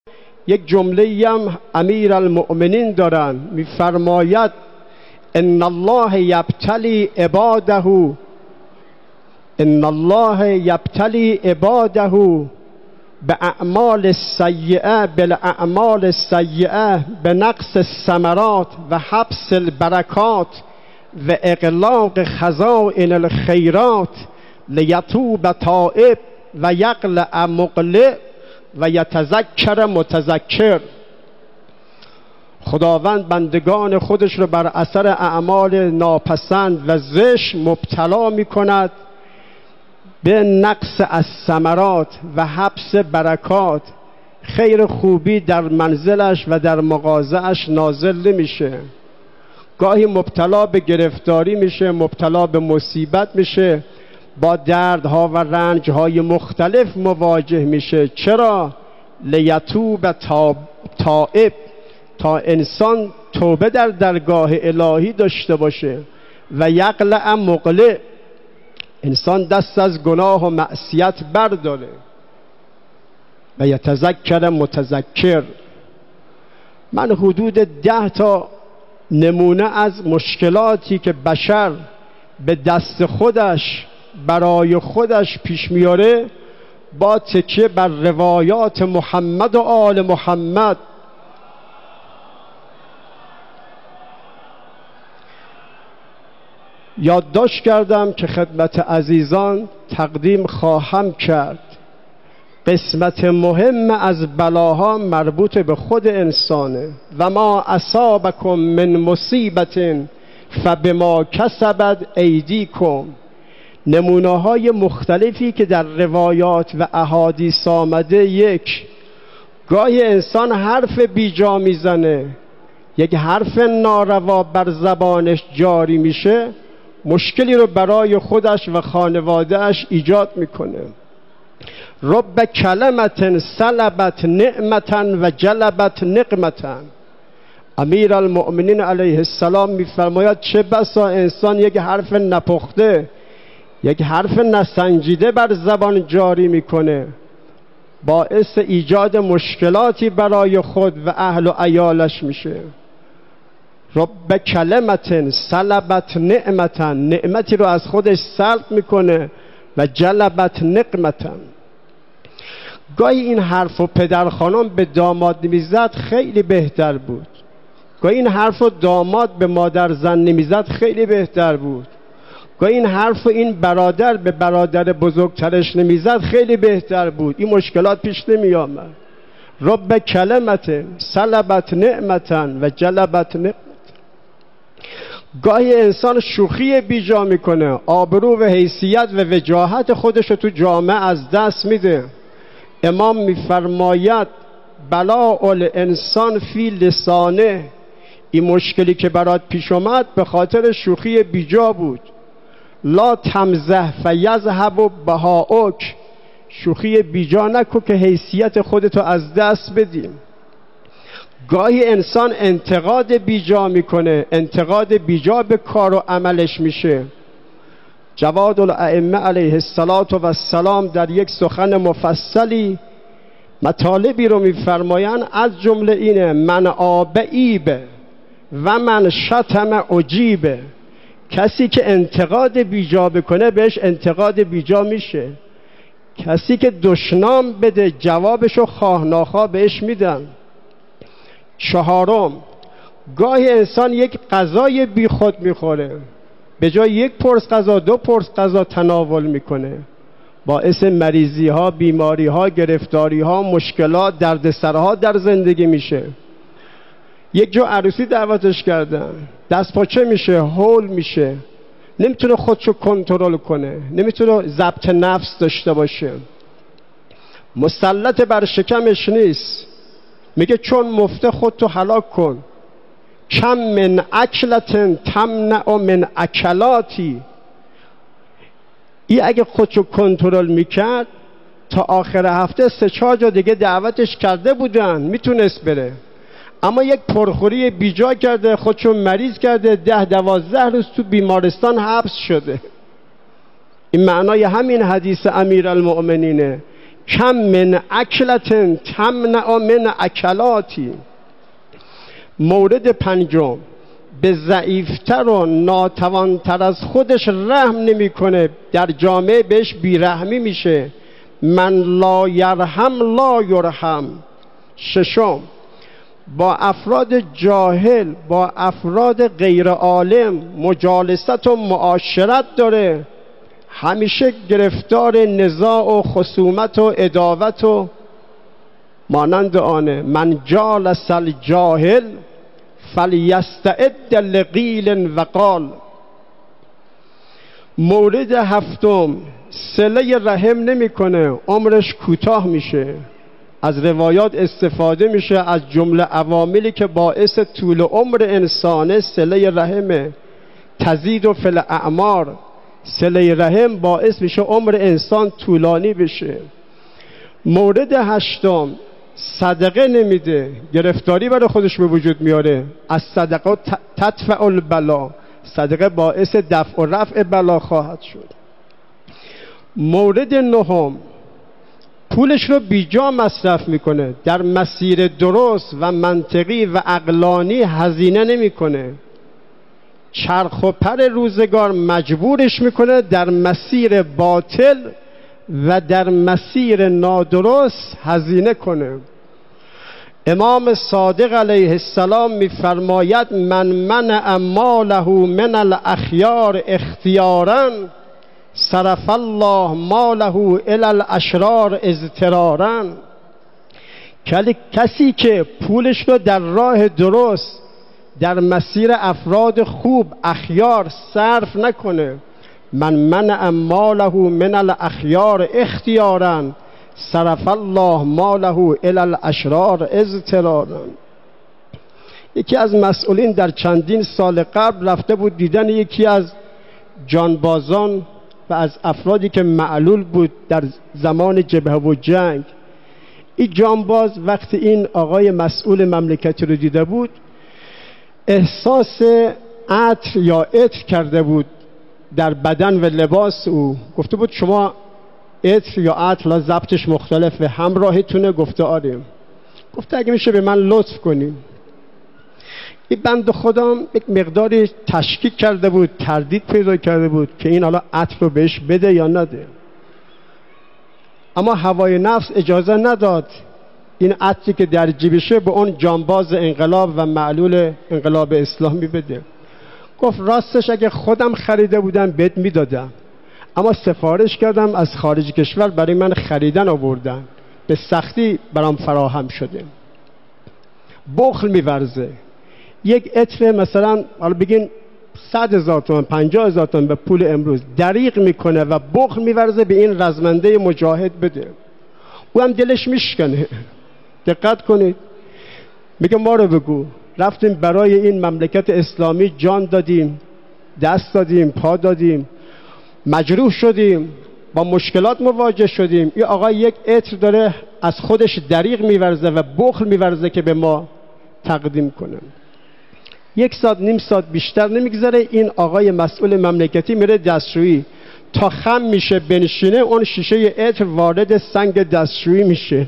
یک جمله هم امیر المؤمنین دارن، میفرماید ان الله یبتلی عباده، ان الله یبتلی عباده باعمال السیئه بالاعمال السیئه بنقص الثمرات و حبس البرکات و اغلاق خزائن الخیرات لیتوب تائب و یقلع مقلع و یتذکر متذکر. خداوند بندگان خودش رو بر اثر اعمال ناپسند و زشت مبتلا می کند به نقص از ثمرات و حبس برکات. خیر خوبی در منزلش و در مغازه‌اش نازل نمیشه. گاهی مبتلا به گرفتاری میشه، مبتلا به مصیبت میشه، با دردها و رنجهای مختلف مواجه میشه. چرا؟ لیتوب تائب، تا انسان توبه در درگاه الهی داشته باشه، و یقلع مقلع، انسان دست از گناه و معصیت برداره، و یتذکر متذکر. من حدود 10 تا نمونه از مشکلاتی که بشر به دست خودش برای خودش پیش میاره با تکیه بر روایات محمد و آل محمد یادداشت کردم که خدمت عزیزان تقدیم خواهم کرد. قسمت مهم از بلاها مربوط به خود انسانه. و ما اصابکم من مصیبت فبما کسبت ایدیکم. نمونه های مختلفی که در روایات و احادیث آمده. یک، گاهی انسان حرف بیجا میزنه، یک حرف ناروا بر زبانش جاری میشه، مشکلی رو برای خودش و خانوادهش ایجاد میکنه. رب کلمت سلبت نعمتا و جلبت نقمتا. امیر المؤمنین علیه السلام میفرماید چه بسا انسان یک حرف نپخته، یک حرف نسنجیده بر زبان جاری میکنه، باعث ایجاد مشکلاتی برای خود و اهل و عیالش میشه. رب کلمت سلبت نعمتا، نعمتی رو از خودش سلب میکنه، و جلبت نقمتا. گاهی این حرف و پدر خانم به داماد میزد خیلی بهتر بود، گاهی این حرف و داماد به مادر زن نمیزد خیلی بهتر بود، گاهی این حرف و این برادر به برادر بزرگترش نمیزد خیلی بهتر بود. این مشکلات پیش نمی آمد. رب کلمت سلبت نعمتا و جلبت نقمتا. گاهی انسان شوخی بیجا میکنه، آبرو و حیثیت و وجاهت خودش رو تو جامعه از دست میده. امام میفرماید بلاء الانسان فی لسانه. این مشکلی که برات پیش اومد به خاطر شوخی بیجا بود. لا تمزح فیذهب بهاؤک. شوخی بیجا نکن که حیثیت خودتو از دست بدیم. گاهی انسان انتقاد بیجا میکنه، انتقاد بیجا به کار و عملش میشه. جواد الائمه علیه السلام در یک سخن مفصلی مطالبی رو میفرمایند، از جمله اینه: من آبعیبه و من شتم عجیبه. کسی که انتقاد بیجا بکنه بهش انتقاد بیجا میشه، کسی که دشنام بده جوابشو خواه ناخواه بهش میدن. چهارم، گاهی انسان یک غذای بی خود میخوره، به جای یک پرس غذا 2 پرس غذا تناول میکنه، باعث مریضی ها، بیماری ها، گرفتاری ها، مشکلات، دردسرها در زندگی میشه. یک جا عروسی دعوتش کردن، دست پاچه میشه، هول میشه، نمیتونه خودشو کنترل کنه، نمیتونه ضبط نفس داشته باشه، مسلط بر شکمش نیست، میگه چون مفته خودتو هلاک کن. کم من اکلت تمنع من اکلاتی. این اگه خودشو کنترل میکرد تا آخر هفته 3-4 جا دیگه دعوتش کرده بودن، میتونست بره، اما یک پرخوری بیجا کرده، خودشو مریض کرده، 10-12 روز تو بیمارستان حبس شده. این معنای همین حدیث امیرالمؤمنینه. کم من اکلت تمنع من اکلاتی. مورد پنجم، به ضعیفتر و ناتوانتر از خودش رحم نمیکنه، در جامعه بهش بیرحمی میشه. من لا یرحم لا یرحم. ششم، با افراد جاهل، با افراد غیر عالم مجالست و معاشرت داره، همیشه گرفتار نزاع و خصومت و عداوت و مانند آنه. من جالس الجاهل فلیستعد لقیل و قال. مورد هفتم، صله رحم نمیکنه، عمرش کوتاه میشه. از روایات استفاده میشه، از جمله عواملی که باعث طول عمر انسانه صله رحمه. تزید و فی الاعمار، صله رحم باعث میشه عمر انسان طولانی بشه. مورد هشتم، صدقه نمیده، گرفتاری برای خودش به وجود میاره. از صدقه تدفع البلا، صدقه باعث دفع و رفع بلا خواهد شد. مورد نهم، پولش رو بیجا مصرف میکنه، در مسیر درست و منطقی و عقلانی هزینه نمیکنه. چرخ و پر روزگار مجبورش میکنه در مسیر باطل و در مسیر نادرست هزینه کنه. امام صادق علیه السلام میفرماید من منع ماله من الاخیار اختیارا صرف الله ماله الی الاشرار اضطرارا. کسی که پولش رو در راه درست، در مسیر افراد خوب اخیار صرف نکنه، من منع ماله من الاخیار اختیارا صرف الله ماله الی الاشرار اضطرارا. یکی از مسئولین در چندین سال قبل رفته بود دیدن یکی از جانبازان و از افرادی که معلول بود در زمان جبهه و جنگ. این جانباز وقتی این آقای مسئول مملکتی رو دیده بود، احساس عطر یا عطر کرده بود در بدن و لباس او. گفته بود شما عطر یا عطر، لا ضبطش مختلفه، همراهتونه؟ گفته آره. گفته اگه میشه به من لطف کنیم. این بند خودم یک مقداری تشکیک کرده بود، تردید پیدا کرده بود که این حالا عطر رو بهش بده یا نده، اما هوای نفس اجازه نداد این عطری که در جیبشه به اون جانباز انقلاب و معلول انقلاب اسلامی بده. گفت راستش اگه خودم خریده بودم بهت میدادم، اما سفارش کردم از خارج کشور برای من خریدن آوردن، به سختی برام فراهم شده. بخل میورزه. یک عطر مثلا حالا بگین 100,000 تومان 50,000 تومان به پول امروز دریغ میکنه و بخل میورزه به این رزمنده مجاهد بده. او هم دلش میشکنه. دقت کنید، میگه ما رو بگو رفتیم برای این مملکت اسلامی جان دادیم، دست دادیم، پا دادیم، مجروح شدیم، با مشکلات مواجه شدیم. این آقا یک عطر داره از خودش دریغ میورزه و بخل میورزه که به ما تقدیم کنه. 1 ساعت نیم ساعت بیشتر نمیگذره این آقای مسئول مملکتی میره دستشویی، تا خم میشه بنشینه اون شیشه عطر وارد سنگ دستشویی میشه،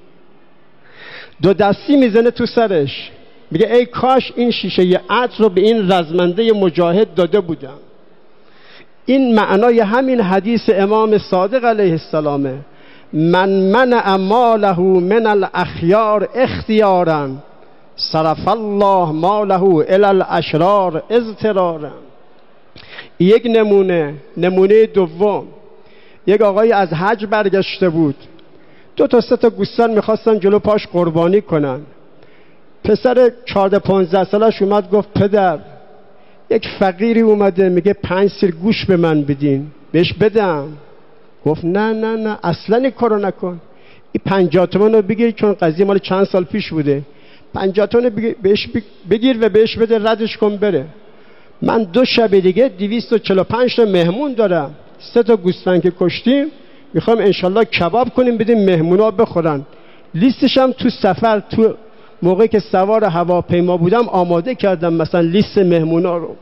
2 دستی میزنه تو سرش، میگه ای کاش این شیشه عطر رو به این رزمنده مجاهد داده بودم. این معنای همین حدیث امام صادق علیه السلامه. من منع ماله من الاخیار اختیارا صرف الله ماله الی الاشرار اضطرارا. یک نمونه دوم، یک آقای از حج برگشته بود، 2 تا 3 تا گوسفند میخواستن جلو پاش قربانی کنن. پسر 14-15 سالش اومد گفت پدر یک فقیری اومده میگه 5 سیر گوش به من بدین، بهش بدم؟ گفت نه نه نه اصلا این کارو نکن، این 50 تومن رو بگیر، چون قضیه مال چند سال پیش بوده، 50 تومن بهش بگیر و بهش بده، ردش کن بره. من 2 شب دیگه 245 تا مهمون دارم، 3 تا گوسفند که کشتیم میخوام انشالله کباب کنیم بدیم مهمونا بخورن. لیستش هم تو سفر، تو موقعی که سوار هواپیما بودم آماده کردم، مثلا لیست مهمونا رو.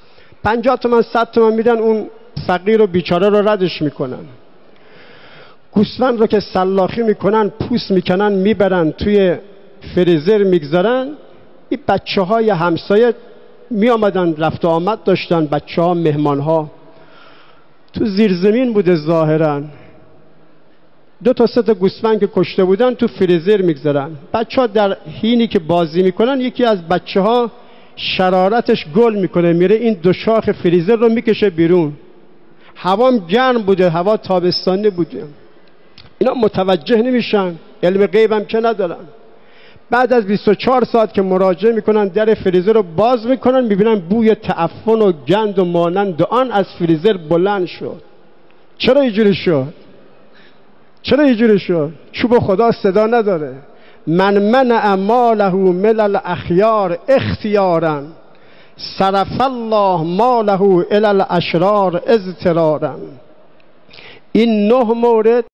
50 تومن 100 تومن میدن، اون فقیر و بیچاره رو ردش میکنن. گوسفند رو که سلاخی میکنن، پوست میکنن، میبرن توی فریزر میگذارن. این بچه های همسایه می آمدن، رفت و آمد داشتن، بچه ها، مهمان ها. تو زیرزمین بوده ظاهرا. 2 تا 3 تا گوسفند که کشته بودن تو فریزر میگذارن. بچه ها در حینی که بازی میکنن، یکی از بچه ها شرارتش گل میکنه، میره این 2 شاخ فریزر رو میکشه بیرون. هوام گرم بوده، هوا تابستانی بوده. اینا متوجه نمیشن، علم غیبم که ندارن. بعد از 24 ساعت که مراجعه میکنن، در فریزر رو باز میکنن، میبینن بوی تعفن و گند و مانند آن از فریزر بلند شد. چرا اینجوری شد؟ چرا اینجوری شد؟ چوب خدا صدا نداره. من منع ماله من الاخیار اختیارا صرف الله ماله الی الاشرار اضطرارا. این 9 مورد